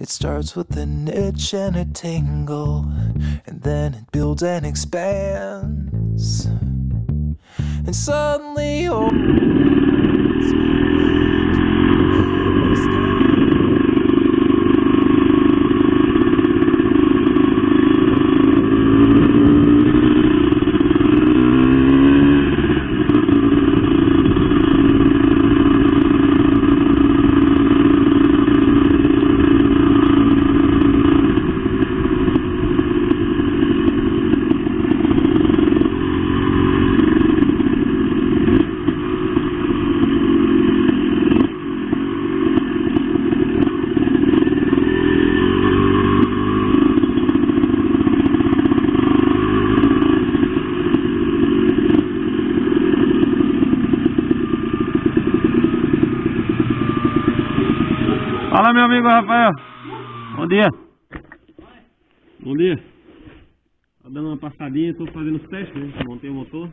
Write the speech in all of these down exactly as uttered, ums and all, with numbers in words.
It starts with an itch and a tingle, and then it builds and expands, and suddenly oh, Fala, meu amigo Rafael. Bom dia. Bom dia. Tá dando uma passadinha, tô fazendo os testes, né? Montei o motor.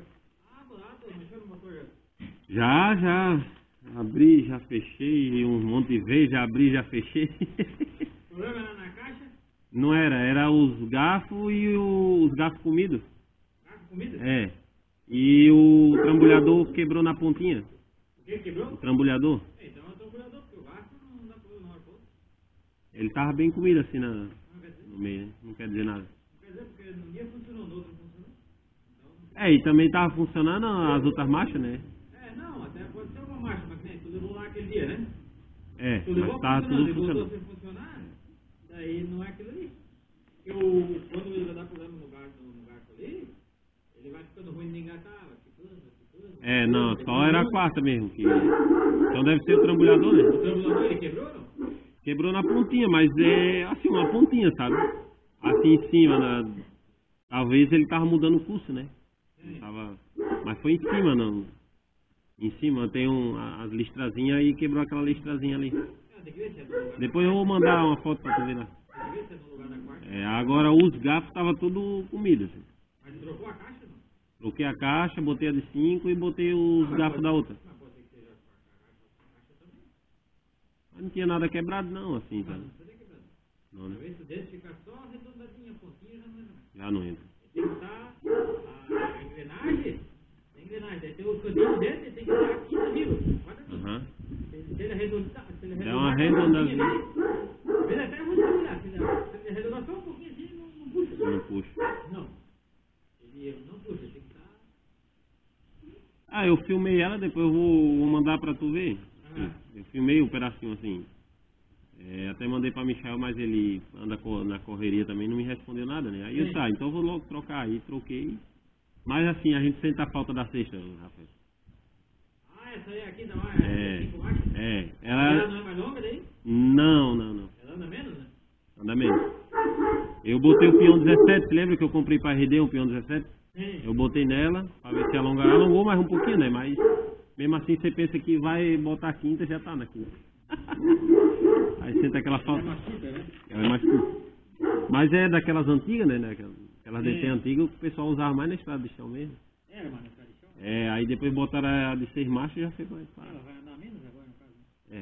Já, já. Abri, já fechei um monte de vezes, já abri, já fechei. O problema era na caixa? Não era, era os garfos e o, os garfos comidos. Garfo comida? É. E o trambolhador quebrou na pontinha. O que quebrou? O trambolhador. É, então é o trambolhador, porque o garfo não dá problema na hora toda. Ele tava bem comido assim na, no meio, né? Não quer dizer nada. Não quer dizer, porque num dia funcionou, no outro não funcionou. Então... É, e também tava funcionando as outras marchas, né? É, não, até pode ser uma marcha, mas nem tu levou lá aquele dia, né? É, Tu levou mas tava funcionando, tudo e voltou funcionando. sem funcionar, daí não é aquilo ali. Porque o, quando ele vai dar problema no garfo, no garfo ali, ele vai ficando ruim de engatar, vai ficando, vai ficando. É, não, só era a quarta mesmo. Que... Então deve ser o trambolhador, né? O trambolhador ele quebrou ou não? Quebrou na pontinha, mas é assim, uma pontinha, sabe? Assim em cima, na... talvez ele tava mudando o curso, né? Tava... Mas foi em cima, não. Em cima tem um, as listrazinhas e quebrou aquela listrazinha ali. Ah, tem que ver se é do lugar. Depois eu vou mandar uma foto pra tu ver lá. Tem que ver se é no lugar da quarta. É, agora os garfos tava tudo comido, assim. Mas ele trocou a caixa não? Troquei a caixa, botei a de cinco e botei os garfos da outra. Mas pode ser que seja a caixa também. Mas não tinha nada quebrado não, assim, Não, sabe? não precisa ter quebrado. Não, né? Talvez se desse ficar só arredondadinha, a pontinha, já não entra mais. Já não entra. Tem que estar a, a engrenagem, a engrenagem, daí tem o cantinho dentro, tem que estar aqui no nível. Olha aqui. Aham. Se se ele arredondar, se ele Dá uma arredondar, arredondadinha. às vezes até é ruim de olhar, se ele se ele arredondar só um pouquinho assim, não, não puxa. Não puxa. Não. Ele não puxa, tem que estar... Ah, eu filmei ela, depois eu vou, vou mandar pra tu ver. Ah. Eu filmei um pedacinho assim. É, até mandei pra Michel, mas ele anda co- na correria também, não me respondeu nada, né? Aí eu Sim. tá, então eu vou logo trocar. Aí troquei. Mas assim, a gente sente a falta da sexta, Rafael. Ah, essa aí aqui não É, é cinco marchas? é. Ela Ela. não é mais longa daí? Não, não, não. Ela anda menos, né? Anda menos. Eu botei o peão dezessete, lembra que eu comprei pra R D um peão dezessete? Sim. Eu botei nela, pra ver se alonga. Alongou mais um pouquinho, né? Mas mesmo assim você pensa que vai botar a quinta, já tá na quinta. Aí sente aquela Ela é falta. maciça, né? Ela é mais curta. Mas é daquelas antigas, né? né, Aquelas, aquelas Sim. D T antigas que o pessoal usava mais na estrada de chão mesmo. Era, mas na tradição. É, aí depois botaram a de seis marchas e já foi mais Ela fácil. vai andar menos agora, no caso. É.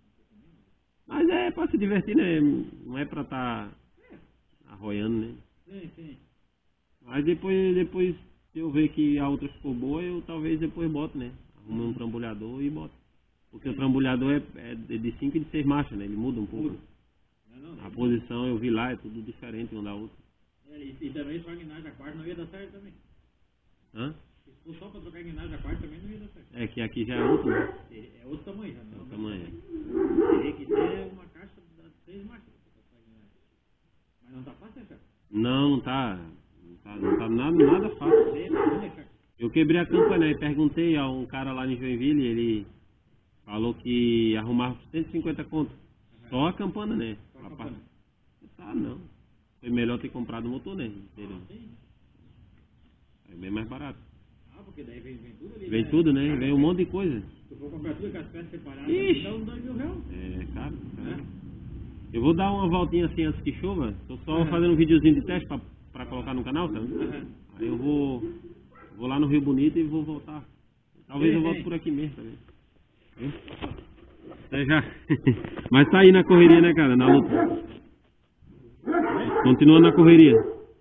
Mas é pra se divertir, né? Não é pra tá arroiando, né? Sim, sim. Aí depois, depois se eu ver que a outra ficou boa, eu talvez depois boto, né? Arrumo um trambolhador e boto. Porque o trambolhador é, é de cinco e de seis marchas, né? Ele muda um pouco. Não, não, A posição eu vi lá, é tudo diferente um da outra. É, e, e também só a guinagem da quarta não ia dar certo também. Hã? Se for só pra trocar a guinagem da quarta também não ia dar certo. É que aqui já é outro, né? É, é outro tamanho já, não É é o o tamanho. mesmo Teria que ter uma caixa das três marchas pra trocar a guinagem. Mas não tá fácil, cara. Não, não tá. Não tá, não tá nada, nada fácil. Você é né, cara? Eu quebrei a campana e perguntei a um cara lá em Joinville, ele falou que arrumava cento e cinquenta conto. Só a campana, né? Só a A campana. parte- Tá, não. Foi melhor ter comprado o motor, né? Inteiro. Ah, sim. É bem mais barato. Ah, porque daí vem, vem tudo ali. Vem né? tudo, né? Vem um monte de coisa. Se for comprar tudo com as peças separadas, Ixi. dá uns dois mil reais. É, caro. Né? caro. Eu vou dar uma voltinha assim antes que chova. Tô só Aham. fazendo um videozinho de teste pra, pra colocar no canal, sabe? Aham. Aí eu vou, vou lá no Rio Bonito e vou voltar. Talvez Sim, eu volte sim. por aqui mesmo também. Viu? É, já. Mas tá aí na correria, né, cara? Na luta. Continua na correria.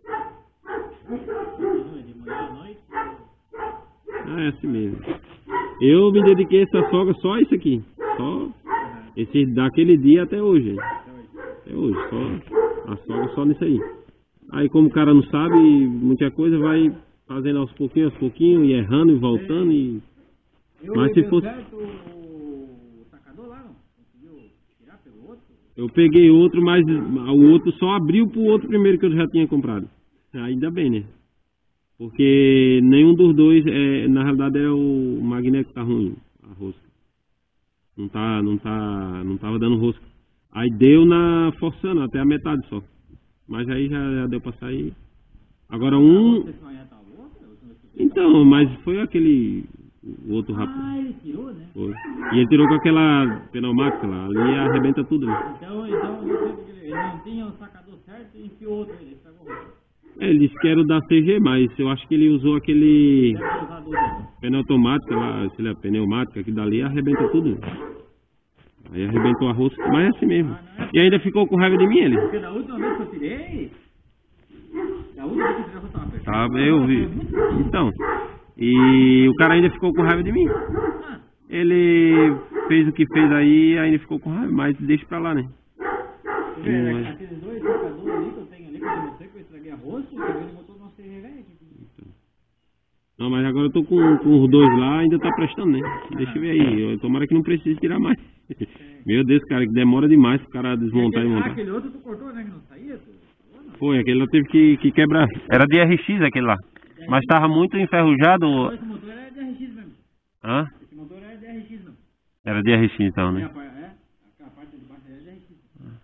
Ah, é assim mesmo. Eu me dediquei a essa soga só isso aqui. Só esse daquele dia até hoje. Até hoje, só a soga só nisso aí. Aí como o cara não sabe muita coisa, vai fazendo aos pouquinhos, aos pouquinhos, e errando e voltando e. Mas se fosse. Eu peguei outro, mas o outro só abriu pro outro primeiro que eu já tinha comprado. Ainda bem, né? Porque nenhum dos dois, é, na realidade, é o magnético que tá ruim, a rosca. Não tá, não tá, não tava dando rosca. Aí deu na forçando até a metade só. Mas aí já, já deu pra sair. Agora um. Então, mas foi aquele o outro rápido. Ah, ele tirou, né? Foi. E ele tirou com aquela pneumática lá, ali arrebenta tudo, né? Então, então ele não tinha o sacador certo e enfiou outro, ele estragou o outro. É, ele disse que era o da C G, mas eu acho que ele usou aquele pneu automático lá, sei lá, pneumática, que dali arrebenta tudo. Aí arrebentou a rosca, mas é assim mesmo. E ainda ficou com raiva de mim, ele. Porque da última vez que eu tirei, da última vez que eu tirei a rosca tava fechada. Tá, eu vi. Então, e o cara ainda ficou com raiva de mim. Ele fez o que fez aí, ainda ficou com raiva, mas deixa pra lá, né? Hum, aqueles dois sacadores ali que eu tenho ali, que eu demonstrei que eu estraguei a rosca, ele botou no nosso C G velho. Não, mas agora eu tô com, com os dois lá, ainda tá prestando, né? Deixa eu ver aí, eu, tomara que não precise tirar mais. É. Meu Deus, cara, que demora demais pro cara desmontar aquele, e montar. Ah, aquele outro tu cortou, né, que não saía? Tu... Foi, aquele lá teve que, que quebrar. Era de R X aquele lá, mas tava muito enferrujado. Não, esse motor era de R X mesmo. Hã? Esse motor era de R X mesmo. Era de R X então, né? É, a, a parte de baixo era de R X.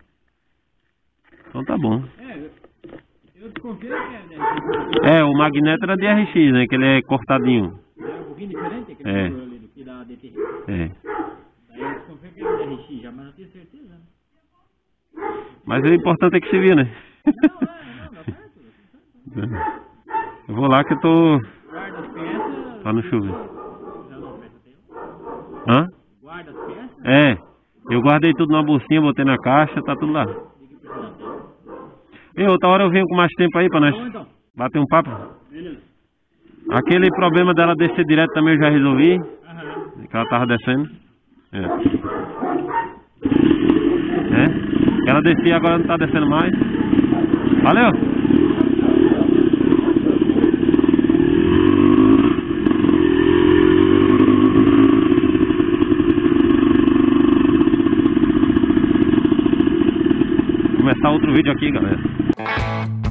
Então tá bom. É, eu desconfio que era de R X. É, o magneto era de R X, né? Que ele é cortadinho. É um pouquinho diferente, aquele É. motor ali do que da D T. É. Daí eu desconfio que era de R X já, mas não tenho certeza, né? Mas o importante é que se viu, né? Não, é, não, dá certo. Eu vou lá que eu tô. Guarda as peças. Tá no chuveiro. Já não, peça tem. Hã? Guarda as peças. É. Eu guardei tudo numa bolsinha, botei na caixa, tá tudo lá. E outra hora eu venho com mais tempo aí pra nós Então, então. bater um papo. Beleza. Aquele problema dela descer direto também eu já resolvi. Aham. Que ela tava descendo. É. É. Ela descia, agora não tá descendo mais. Valeu! Vou começar outro vídeo aqui, galera.